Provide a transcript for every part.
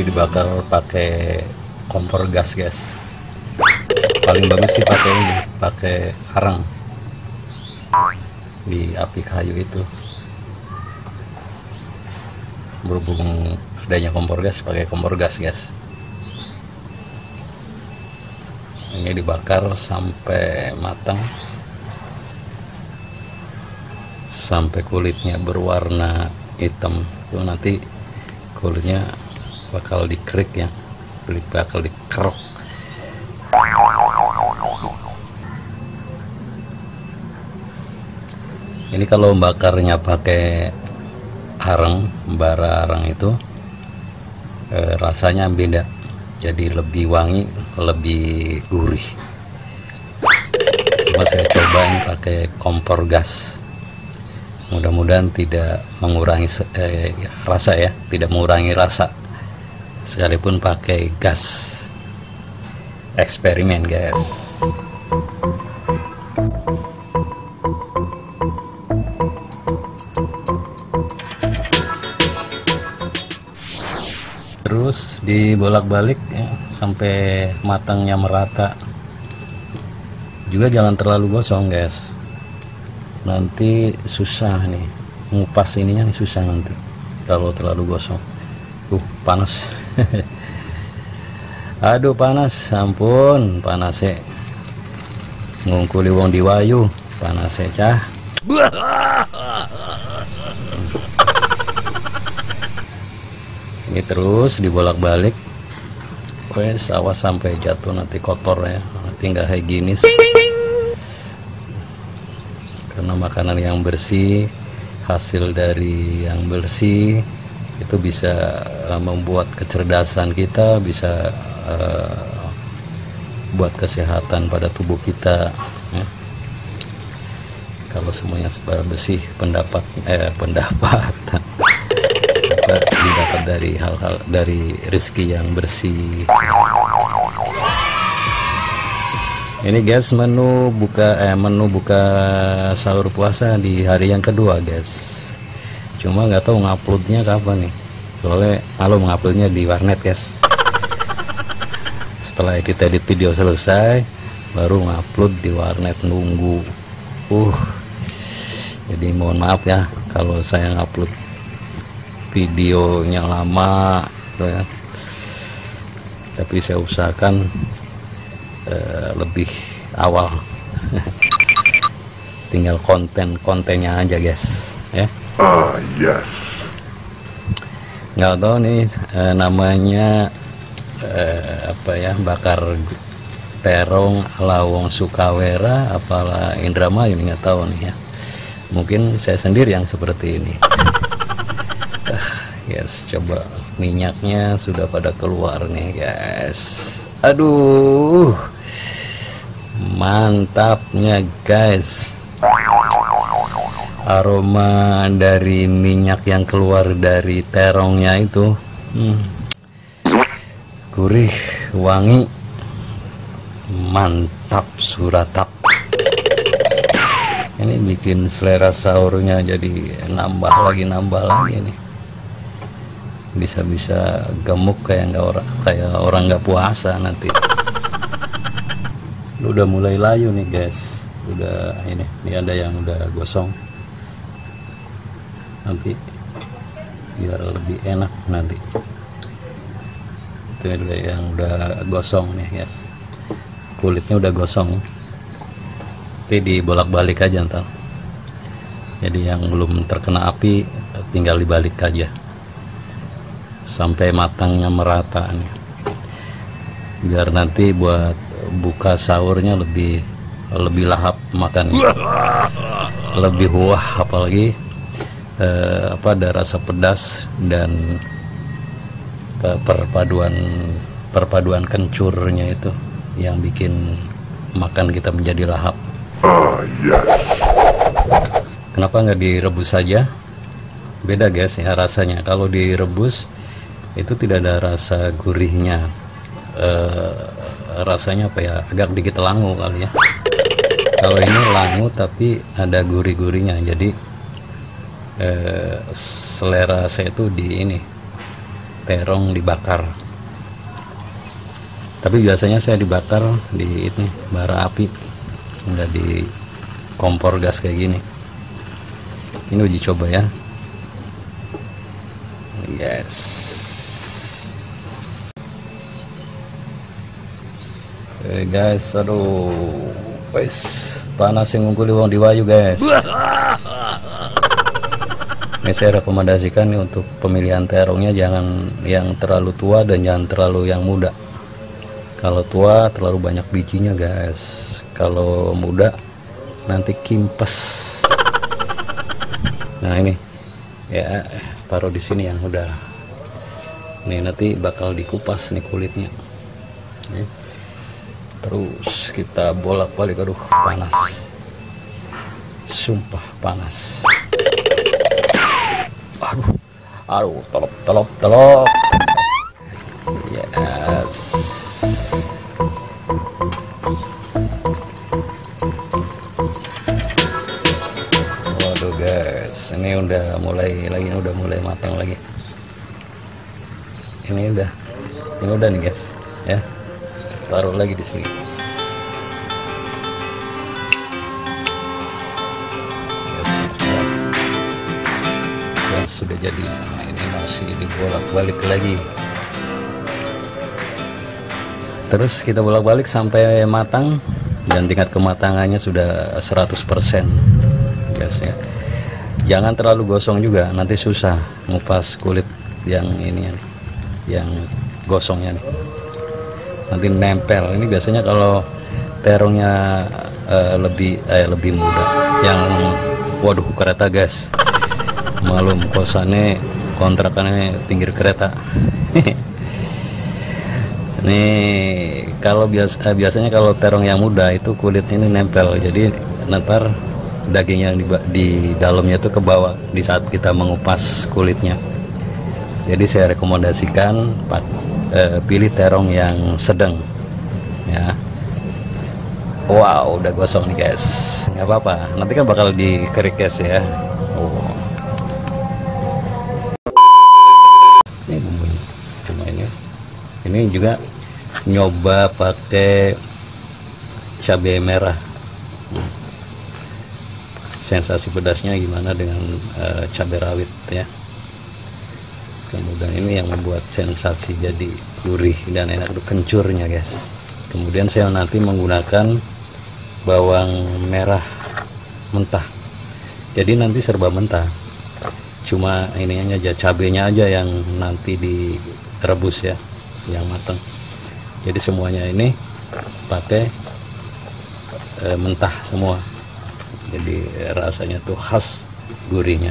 dibakar pakai kompor gas guys. Paling bagus sih pakai ini, pakai arang di api kayu itu. Berhubung adanya kompor gas, pakai kompor gas guys. Ini dibakar sampai matang, sampai kulitnya berwarna hitam. Itu nanti kulitnya bakal dikerik ya, bakal dikerok. Ini kalau bakarnya pakai arang, bara arang itu rasanya beda, jadi lebih wangi, lebih gurih. Cuma saya coba ini pakai kompor gas, mudah-mudahan tidak mengurangi rasa ya, tidak mengurangi rasa sekalipun pakai gas. Eksperimen guys. Terus dibolak-balik ya, sampai matangnya merata. Juga jangan terlalu gosong guys, nanti susah nih ngupas ininya, nih susah nanti kalau terlalu gosong. Panas. Aduh panas, ampun panasnya, ngungkuli wong diwayu panasnya cah. Ini terus dibolak-balik, wes awas sampai jatuh nanti kotor ya, nanti nggak higienis. Karena makanan yang bersih, hasil dari yang bersih itu bisa membuat kecerdasan kita, bisa buat kesehatan pada tubuh kita ya. Kalau semuanya bersih, pendapatan didapat dari hal-hal, dari rezeki yang bersih. Ini guys, menu buka sahur puasa di hari yang kedua guys. Cuma nggak tahu nguploadnya kapan nih, soalnya kalau menguploadnya di warnet guys. Setelah kita edit video selesai baru ngupload di warnet, nunggu. Jadi mohon maaf ya kalau saya ngupload videonya lama ya. Tapi saya usahakan lebih awal. Tinggal kontennya aja guys ya. Yes. Nggak tahu nih namanya apa ya, bakar terong ala wong Sukawera apalah Indramayu, nggak tahu nih ya. Mungkin saya sendiri yang seperti ini. Guys, coba minyaknya sudah pada keluar nih guys. Aduh, mantapnya guys. Aroma dari minyak yang keluar dari terongnya itu gurih, wangi, mantap suratap. Ini bikin selera sahurnya jadi nambah lagi nih. Bisa-bisa gemuk kayak orang nggak puasa nanti. Udah mulai layu nih guys, udah ini ada yang udah gosong. Nanti biar lebih enak nanti. Itu yang udah gosong nih guys, kulitnya udah gosong. Nanti dibolak-balik aja ntar. Jadi yang belum terkena api tinggal dibalik aja sampai matangnya merata nih, biar nanti buat buka sahurnya lebih lahap makannya, lebih wah, apalagi ada rasa pedas dan perpaduan kencurnya itu yang bikin makan kita menjadi lahap. Kenapa nggak direbus saja? Beda guys ya rasanya. Kalau direbus itu tidak ada rasa gurihnya, rasanya apa ya, agak dikit langu kali ya. Kalau ini langu tapi ada gurih-gurihnya, jadi selera saya itu di ini terong dibakar. Tapi biasanya saya dibakar di ini bara api, nggak di kompor gas kayak gini. Ini uji coba ya guys. Oke guys, aduh wes panas yang ngumpul wong diwayu guys. Ini saya rekomendasikan nih untuk pemilihan terongnya jangan yang terlalu tua dan jangan terlalu yang muda. Kalau tua terlalu banyak bijinya guys, kalau muda nanti kimpes. Nah ini ya, taruh di sini yang udah. Nih nanti bakal dikupas nih kulitnya. Terus kita bolak-balik. Aduh panas, sumpah panas. Aduh telop. Yes. Waduh guys, ini udah mulai matang lagi. Ini udah nih guys ya. Taruh lagi di sini. Yes, sudah jadi. Nah, ini masih dibolak-balik lagi. Terus kita bolak-balik sampai matang dan tingkat kematangannya sudah 100% guys ya. Jangan terlalu gosong juga, nanti susah ngupas kulit yang ini yang gosongnya nih. Nanti nempel. Ini biasanya kalau terongnya lebih muda. Yang waduh kereta gas. Malum kosannya kontrakannya pinggir kereta. Nih kalau biasanya kalau terong yang muda itu kulitnya ini nempel, jadi ntar daging yang di dalamnya itu ke bawah di saat kita mengupas kulitnya. Jadi saya rekomendasikan pilih terong yang sedang ya. Wow udah gosong nih guys, nggak apa-apa, nanti kan bakal dikerik guys ya. Ini bumbunya cuma ini juga nyoba pakai cabai merah. Sensasi pedasnya gimana dengan cabai rawit ya. Kemudian ini yang membuat sensasi jadi gurih dan enak itu kencurnya guys. Kemudian saya nanti menggunakan bawang merah mentah, jadi nanti serba mentah, cuma ininya aja, cabenya aja yang nanti direbus ya, yang matang. Jadi semuanya ini pakai mentah semua, jadi rasanya tuh khas gurihnya.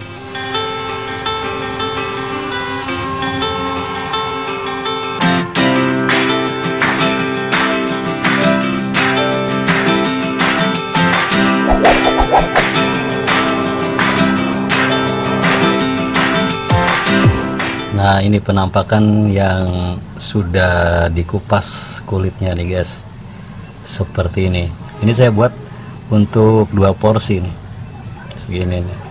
Nah ini penampakan yang sudah dikupas kulitnya nih guys, seperti ini. Ini saya buat untuk 2 porsi nih, segini nih.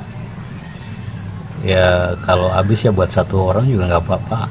Ya kalau habis ya buat 1 orang juga nggak apa-apa.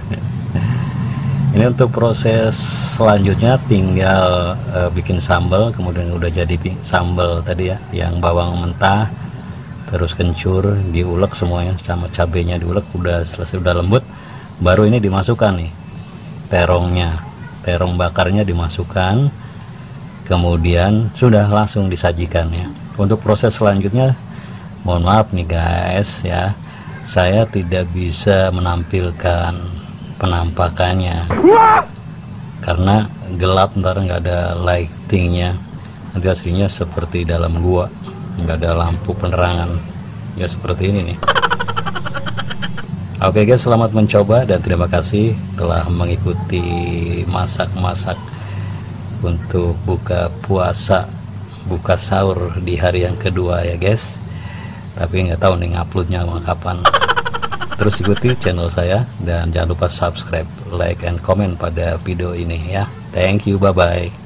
Ini untuk proses selanjutnya tinggal bikin sambal. Kemudian udah jadi sambal tadi ya, yang bawang mentah, terus kencur diulek semuanya sama cabenya diulek, udah selesai, udah lembut, baru ini dimasukkan nih terongnya, terong bakarnya dimasukkan, kemudian sudah langsung disajikan ya. Untuk proses selanjutnya mohon maaf nih guys ya, saya tidak bisa menampilkan penampakannya karena gelap, ntar nggak ada lightingnya, nanti aslinya seperti dalam gua, nggak ada lampu penerangan ya, seperti ini nih. Oke guys, selamat mencoba dan terima kasih telah mengikuti masak-masak untuk buka puasa, buka sahur di hari yang kedua ya guys. Tapi nggak tahu nih nguploadnya kapan. Terus ikuti channel saya dan jangan lupa subscribe, like, and comment pada video ini ya. Thank you, bye bye.